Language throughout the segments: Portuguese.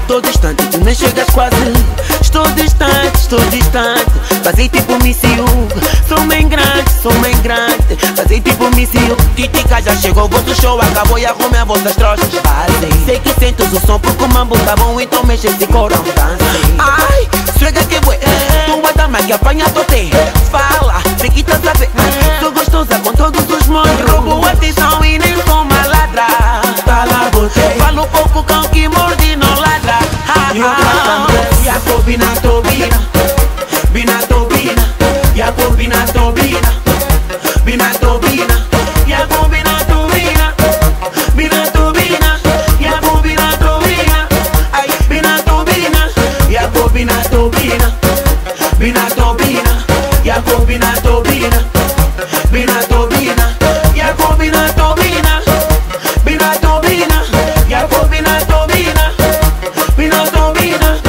Estou distante, tu nem chegas quase. Estou distante. Fazei tipo míssil. Sou bem grande. Fazei tipo míssil. Titica já chegou, vosso show acabou e arrumei as vossas trouxas. Sei que sentes o som porque o mambo tá bom, então mexe esse corão, dance. Ai, chega que bué. Tu bota mais que apanha tote. Fala, sei que tá saber. Sou gostosa com todos os modos. Roubo atenção e nem sou maladra. Fala você. Falo pouco cão que morde não ladra. Jacobina, Tobina, Bina, Tobina, Jacobina, Tobina, Bina, Tobina, Jacobina, Tobina, Bina, Tobina, Jacobina, Tobina, ai, Bina, Tobina, Jacobina, Tobina, Bina, Tobina, Jacobina, Tobina, Bina, Tobina, Jacobina, Tobina, Bina, Tobina, Jacobina, Tobina, Bina, Tobina.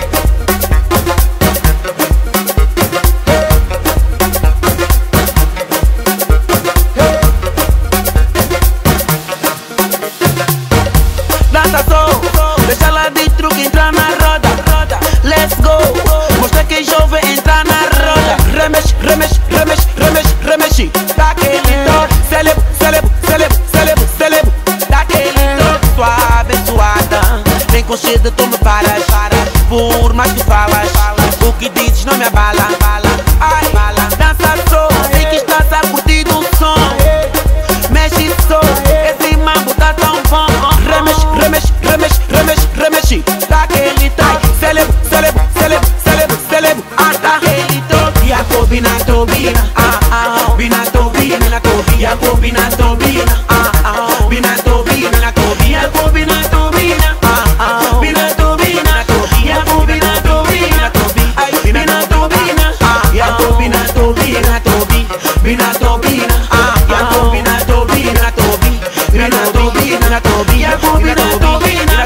Dança só, deixa ela de truque entrar na roda. Let's go, mostra que é jovem entrar na roda. Remexe, remexe, remexe, remexe, remexe. Daquele dor, celebo, celebo, celebo, celebo, celebo. Daquele dor, suada. Nem com cheiro tu me paras. Por mais que falas, o que dizes não me abala. Ai, dança só, sei que estás a curtir o som. Mexe só, esse mambo tá tão bom. Remexe, remexe, remexe, remexe, remexe. Daquele tai, celebo, celebo, celebo, celebo, celebo. Daquele toque, Jacobina, Tobina, Bina, Tobina, Jacobina, Tobina, Bina, Tobina, Jacobina, Tobina, Bina, Tobina, Jacobina, Tobina, ai, Bina, Tobina, Jacobina, Tobina, Bina, Tobina, Jacobina, Tobina, Bina, Tobina, Jacobina, Tobina, Bina, Tobina,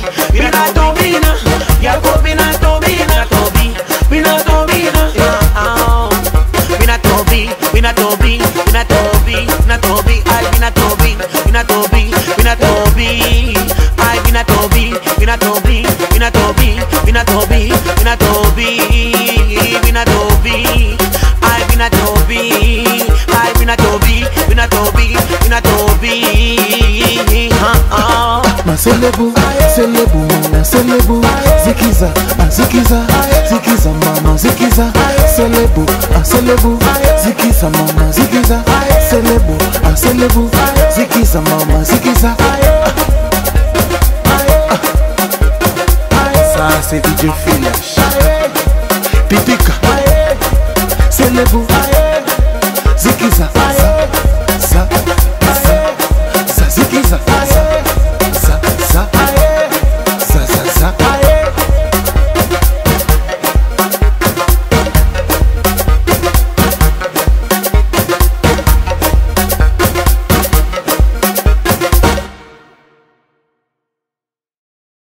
Jacobina, Tobina, Bina, Tobina, Bina, Tobi, Bina, Tobi, Bina, Tobi, ai, Bina, Tobi, Bina, Tobi, Bina, Tobi, ai, Bina, Tobi, Bina, Tobi, Bina, Tobi, Bina, Tobi, Bina, Tobi, Bina, Tobi, ai, Bina, Tobi, ai, Bina, Tobi, Bina, Tobi, Bina, Tobi. Celebu, mana celebu, zikiza, zikiza mama zikiza, celebu, zikiza mama zikiza, celebu, zikiza mama zikiza. Ça c'est DJ Finish, Pipica, celebu, zikiza.